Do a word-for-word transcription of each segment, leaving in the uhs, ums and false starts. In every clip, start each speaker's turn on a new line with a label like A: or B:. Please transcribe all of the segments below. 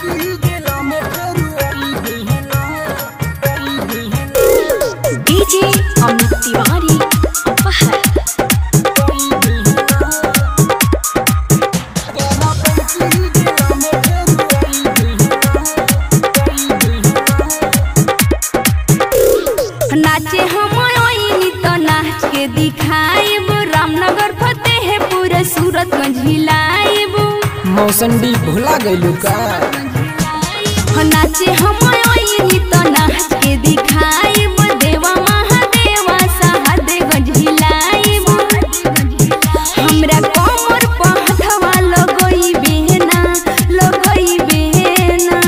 A: DJ Amit Tiwari अपहर। नाचे हम आईनी तो नाच के दिखाइब, रामनगर फतेहपुर सूरत में झिलाइब।
B: मौसंडी भुला गइलू का?
A: नाचे हम आईनी तो नाच के दिखाइब, देवा महादेवा सहदेव झिलाइब। हमरा कमर पर हथवा लगइबे ना, लगइबे ना।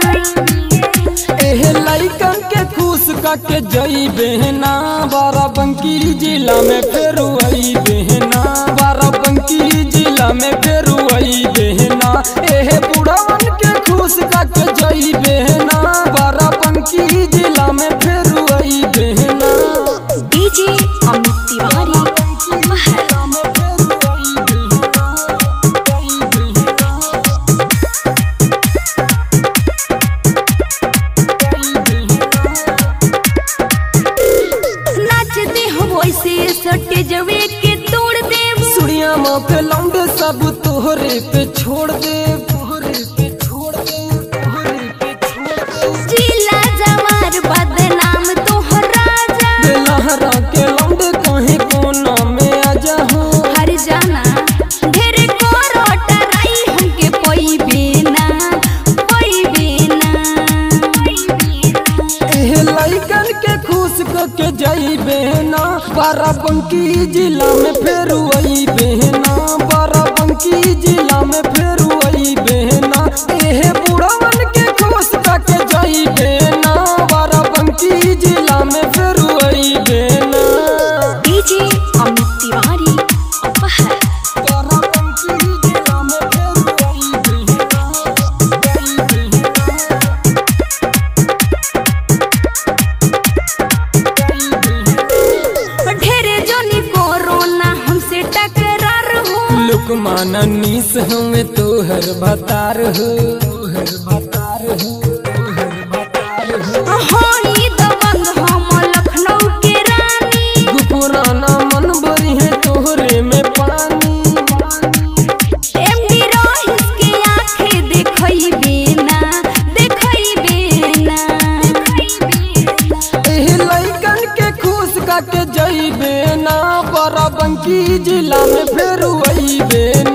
B: एहे लइकन के खुश के जइबे ना, बाराबंकी जिला में फेर अइबे ना, बाराबंकी जिला में फेर अइबे ना। एहे बुढ़वन के खुश के जइबे ना, बाराबंकी जिला में फेर अइबे ना।
A: डीजे अमित तिवारी अपहर। सटे जवे के तोड़ दे,
B: सुड़िया माँ पे लौंडे सब तोहरे पे छोड़ दे, तोहरे पे छोड़ दे, तोहरे पे छोड़ दे।
A: जिला जवार बदनाम तोहर राजा,
B: लहरा के लौंडे कहीं कोना में आजा हो।
A: हर जाना ढेर कोरो टराई हमके पइबे ना, पइबे ना।
B: एहे लइकन के खुश के जइबे ना, बाराबंकी जिला में फेर अइबे ना, बाराबंकी जिला में फेर अइबे ना। एहे बुढ़वन के खुश के जइबे ना, बाराबंकी जिला में फेर अइबे ना।
A: डीजे अमित तिवारी अपहर।
B: माननीस हमें तोहर भतार हो, तोहर भतार हो, तोहर भतार हो।
A: होई दबंग हम लखनऊ के रानी,
B: गुपुराना मन बरी है तोहरे में पानी।
A: एमडी रोहिस के आंखें देखइबे ना, देखइबे ना।
B: एहे लइकन के खुश के जइबे ना, बाराबंकी जिला में फेर अइबे।